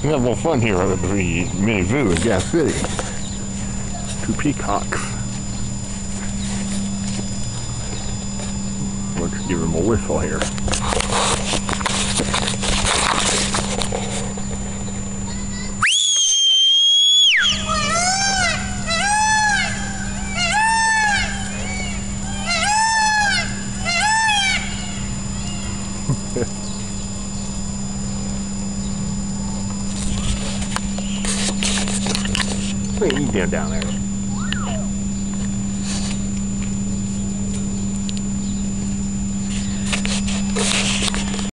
We have a little fun here at the mini zoo in Gas City. 2 peacocks. Let's give him a whistle here. What are you doing down there?